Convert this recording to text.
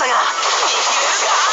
したが見切れるか。